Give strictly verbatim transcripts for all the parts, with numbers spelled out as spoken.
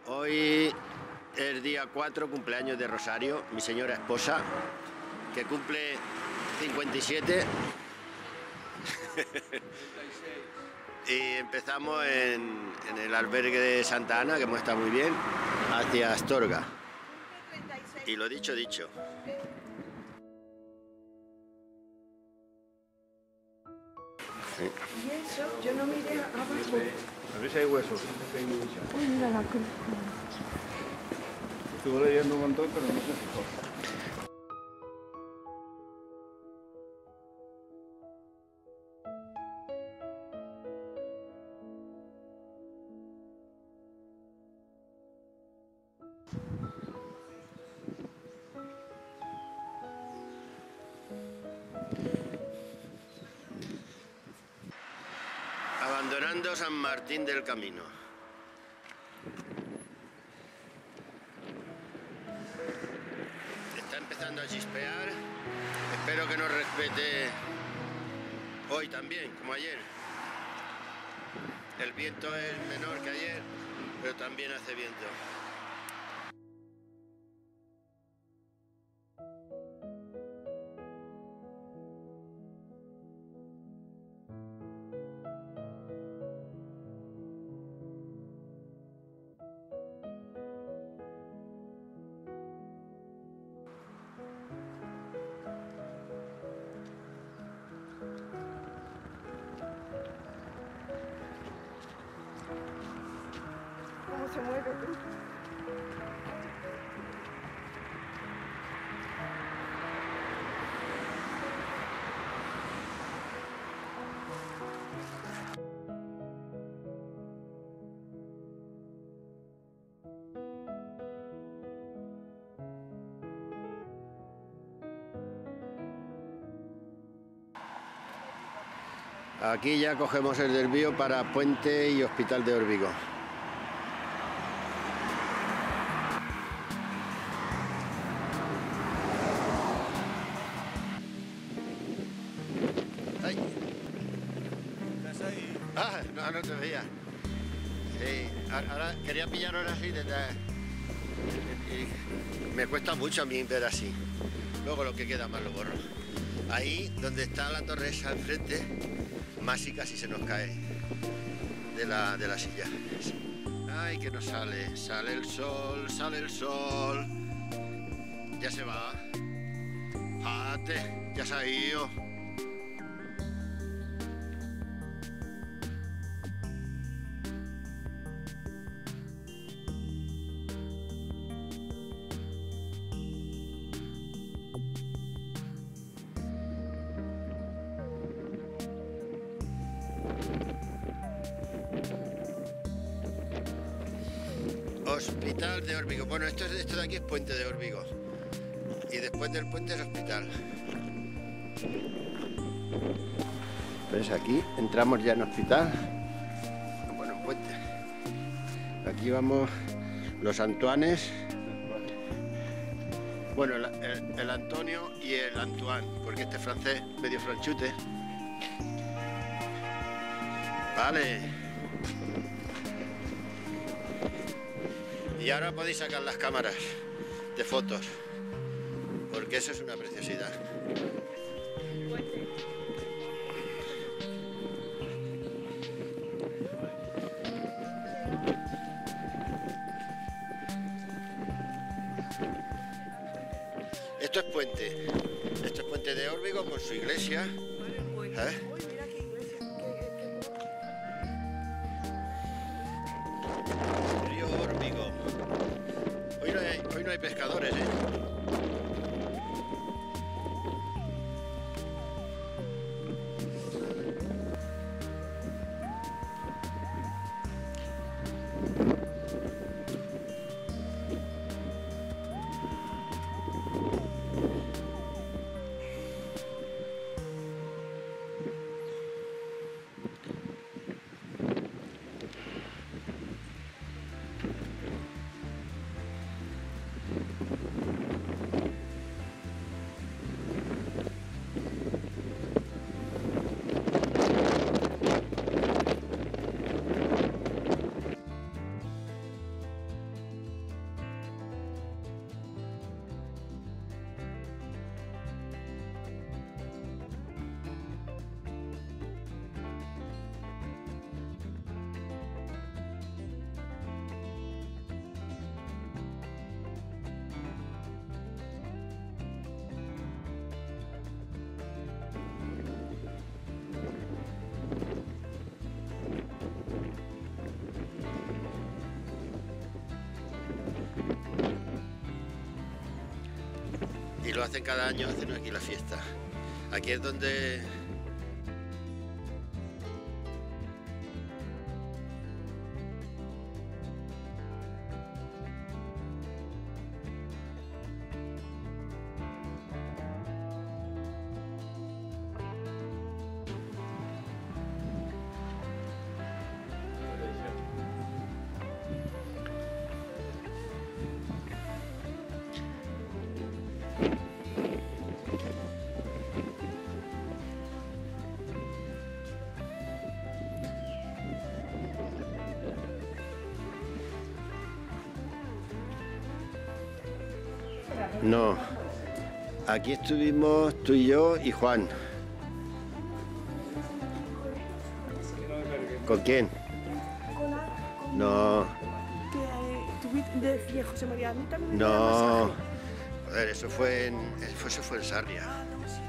Hoy es día cuatro, cumpleaños de Rosario, mi señora esposa, que cumple cincuenta y siete. Y empezamos en, en el albergue de Santa Ana, que hemos estado muy bien, hacia Astorga. Y lo dicho, dicho. Sí. Y eso, yo no miré abajo. A ver si hay huesos. Uy, mira la cruz. Estuve leyendo un montón, pero no se fijó. Abandonando San Martín del Camino. Está empezando a chispear. Espero que nos respete hoy también, como ayer. El viento es menor que ayer, pero también hace viento. ¿Cómo se mueve? Aquí ya cogemos el desvío para Puente y Hospital de Órbigo. ¡Ay! ¿Estás ahí? Ah, no, no te veía. Sí, ahora quería pillar ahora así detrás. Y me cuesta mucho a mí ver así. Luego lo que queda más lo borro. Ahí donde está la torre esa enfrente, más y casi se nos cae de la, de la silla. Ay, que no sale. Sale el sol, sale el sol. Ya se va. Jate, ya se ha ido. Hospital de Órbigo. Bueno, esto, es, esto de aquí es Puente de Órbigo. Y después del puente es hospital. ¿Ves? Aquí entramos ya en hospital. Bueno, en puente. Aquí vamos los Antoines. Bueno, el, el, el Antonio y el Antoine, porque este francés medio franchute. Vale. Y ahora podéis sacar las cámaras de fotos, porque eso es una preciosidad. Esto es Puente. Esto es Puente de Órbigo con su iglesia. ¿Eh? Río Órbigo. Hoy no hay, hoy no hay pescadores, ¿eh? hacen cada año, hacen aquí la fiesta. Aquí es donde... No, aquí estuvimos tú y yo y Juan. ¿Con quién? No, De José María, a mí también me da no. masaje. Joder, eso fue en, eso fue en Sarria. Ah, no, sí.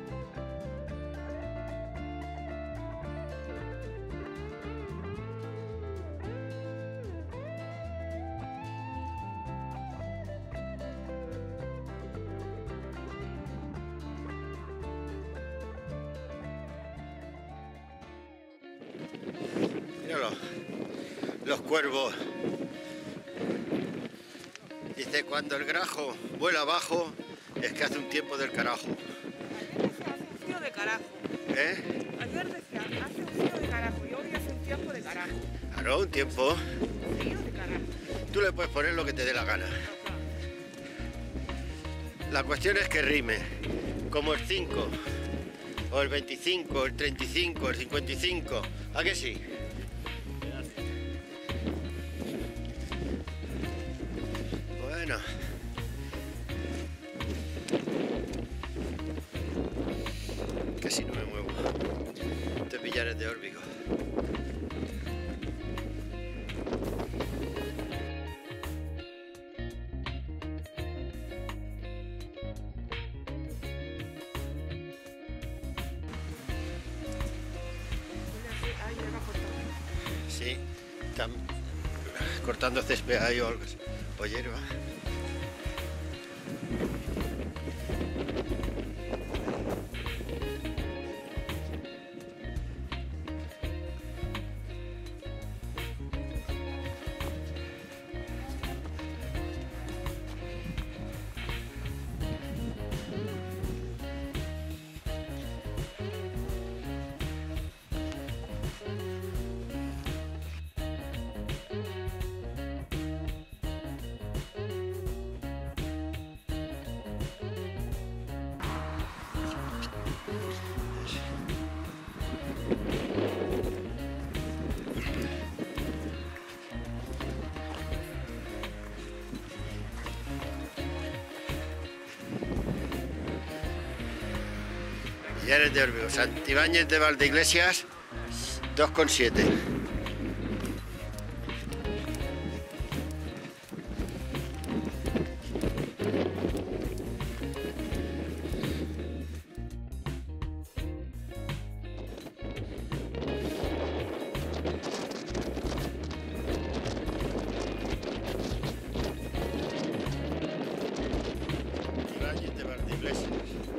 Míralo, los cuervos. Dice, cuando el grajo vuela abajo, es que hace un tiempo del carajo. Ayer decía, hace un frío de carajo. ¿Eh? Ayer decía, hace un frío de carajo y hoy hace un tiempo de carajo. Claro, un tiempo. Frío de carajo. Tú le puedes poner lo que te dé la gana. La cuestión es que rime, como el cinco, o el veinticinco, el treinta y cinco, el cincuenta y cinco. ¿A que sí? Bueno. Casi no me muevo. Te pillaré de órbigo. Ahí me va cortando. Sí, están cortando césped ahí o algo así, o hierba. Villares de Órbigo, Santibáñez de Valdeiglesias, dos coma siete. Santibáñez de Valdeiglesias.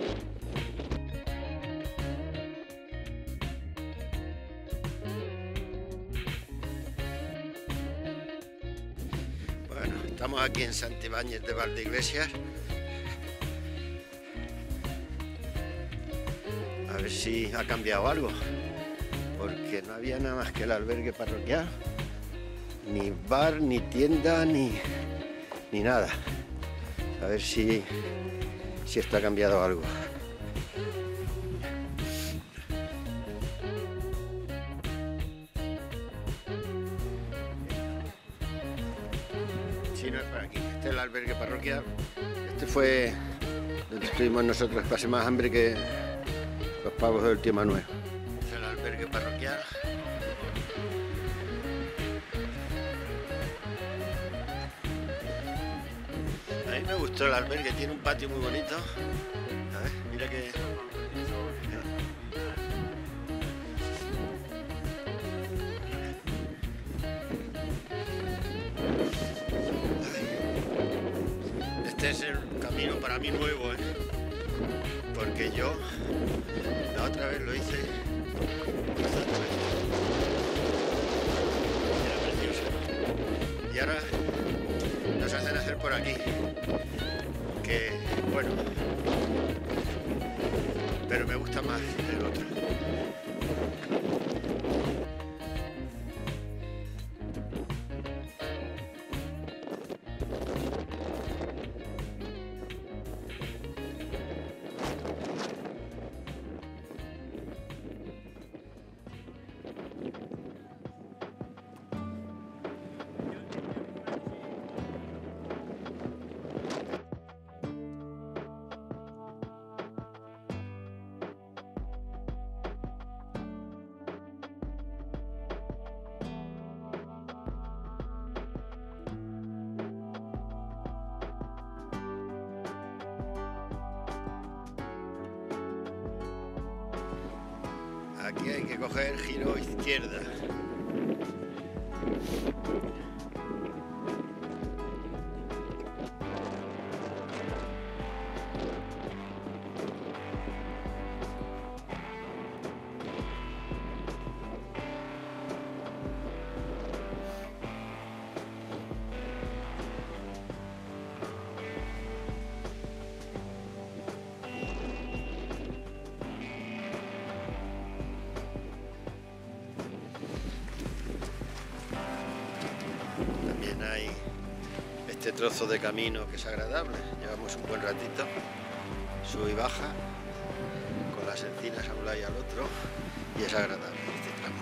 Estamos aquí en Santibáñez de Valdeiglesias. A ver si ha cambiado algo, porque no había nada más que el albergue parroquial, ni bar, ni tienda, ni, ni nada. A ver si, si está cambiado algo. Sí, no es por aquí. Este es el albergue parroquial. Este fue donde estuvimos nosotros. Pasé más hambre que los pavos del tío Manuel. Este es el albergue parroquial. A mí me gustó el albergue. Tiene un patio muy bonito. A ver, mira que... Este es el camino para mí nuevo, ¿eh? porque yo la otra vez lo hice bastante veces. Era precioso. Y ahora nos hacen hacer por aquí, que bueno, pero me gusta más el otro. Aquí hay que coger giro izquierda. Hay este trozo de camino que es agradable, llevamos un buen ratito, sube y baja con las encinas a un lado y al otro, y es agradable este tramo.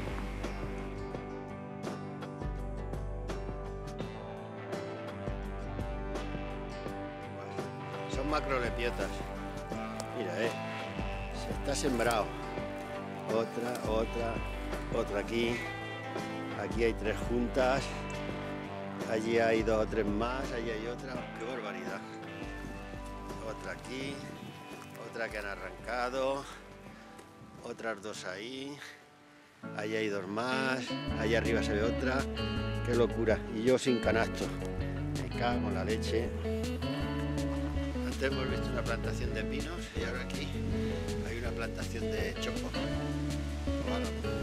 Son macrolepiotas, mira, eh, se está sembrado, otra, otra, otra aquí, aquí hay tres juntas. Allí hay dos o tres más, allí hay otra, qué barbaridad. Otra aquí, otra que han arrancado, otras dos ahí, allí hay dos más, allá arriba se ve otra, qué locura. Y yo sin canasto, me cago en la leche. Antes hemos visto una plantación de pinos y ahora aquí hay una plantación de chopo o álamo.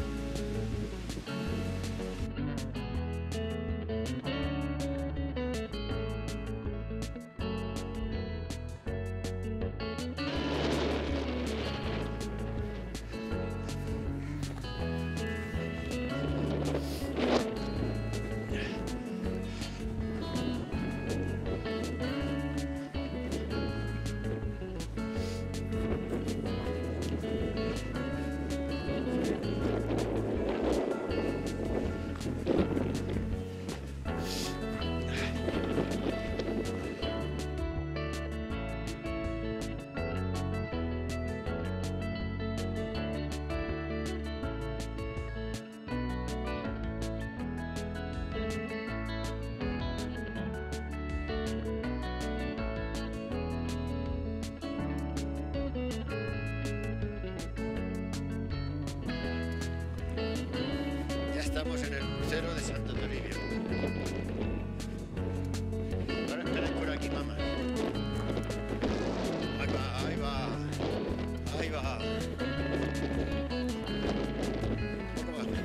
Estamos en el crucero de Santo Toribio. Ahora esperáis por aquí, mamá. Ahí va, ahí va, ahí va. Un poco más.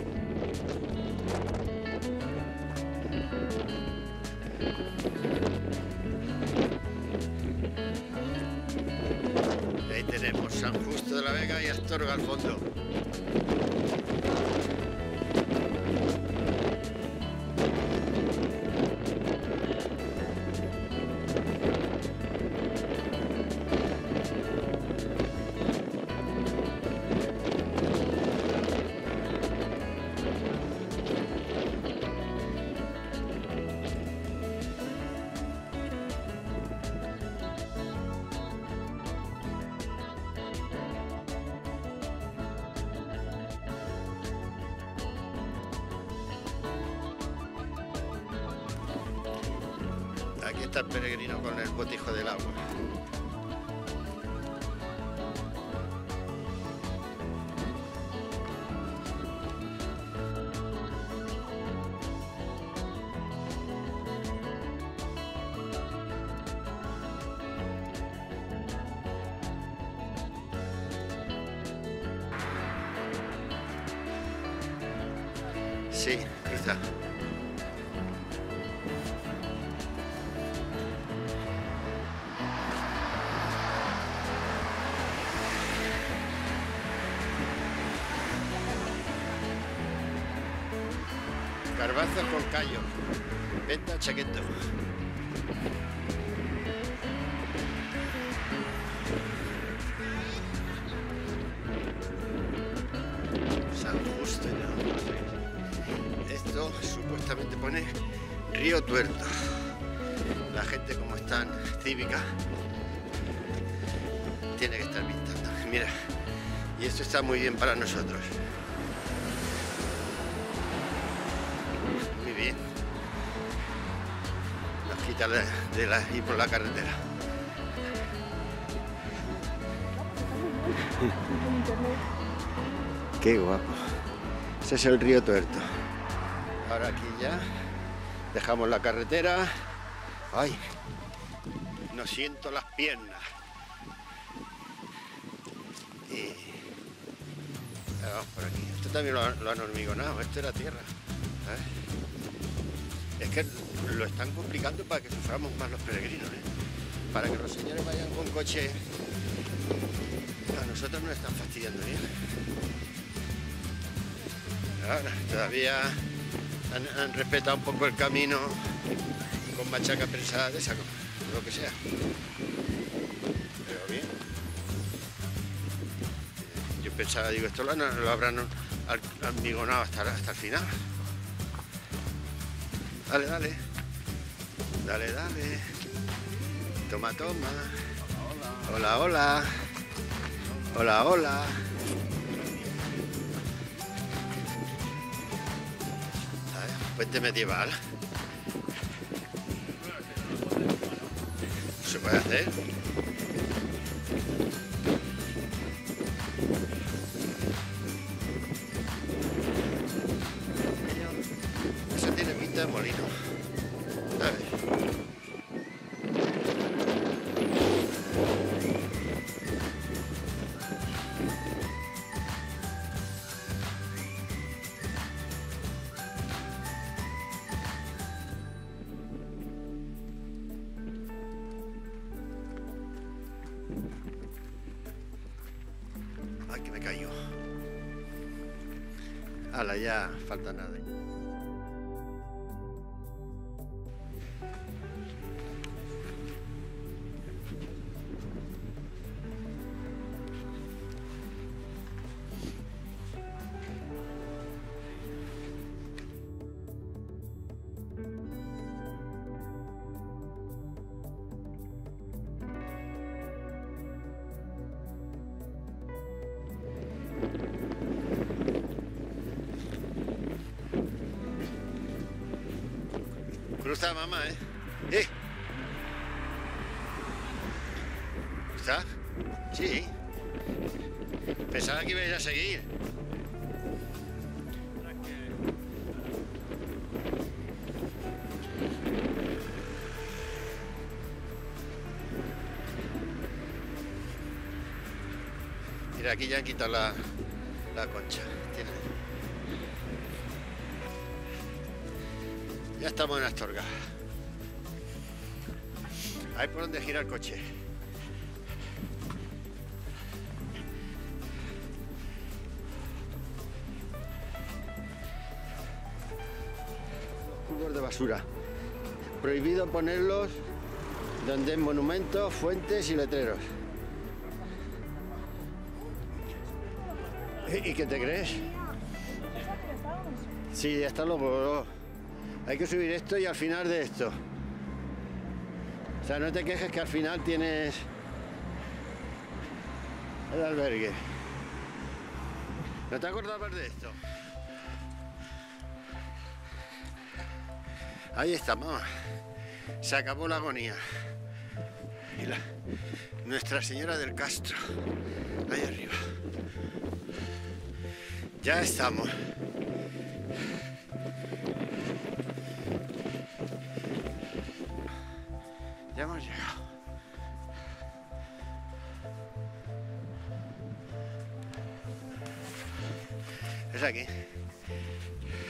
Ahí tenemos San Justo de la Vega y Astorga al fondo. Aquí está el peregrino con el botijo del agua. Sí, quizá. Garbanzos con callo. Venta chaqueto. San Justo. Esto supuestamente pone Río Tuerto. La gente, como es tan cívica, tiene que estar pintando. Mira, y esto está muy bien para nosotros. Muy bien. Nos quita de, de la, ir por la carretera. Qué guapo. Ese es el Río Tuerto. Ahora aquí ya dejamos la carretera. Ay, no siento las piernas. Y vamos por aquí. Esto también lo han, lo han hormigonado. Esto era tierra. ¿Sabes? Es que lo están complicando para que suframos más los peregrinos, ¿eh? Para que los señores vayan con coche. A nosotros nos están fastidiando bien. Ahora, todavía han, han respetado un poco el camino con machaca prensada de esa, lo que sea. Pero bien. Yo pensaba, digo, esto lo, lo habrán hormigonado hasta, hasta el final. Dale, dale. Dale, dale. Toma, toma. Hola, hola. Hola, hola. Puente medieval. ¿Se puede hacer? Eso tiene pinta de molino. A ver. Ay, que me cayó. Ala, ya falta nada. Cruza, mamá, ¿eh? ¡Eh! ¿Está? Sí. Pensaba que ibais a seguir. Mira, aquí ya han quitado la, la concha. Tiene... Ya estamos en Astorga. Hay por donde gira el coche. Cubos de basura. Prohibido ponerlos donde hay monumentos, fuentes y letreros. ¿Y qué te crees? Sí, hasta luego. Hay que subir esto y al final de esto. O sea, no te quejes que al final tienes el albergue. ¿No te acordabas de esto? Ahí estamos. Se acabó la agonía. Y la, Nuestra Señora del Castro. Ahí arriba. Ya estamos. Ya hemos llegado. Es aquí.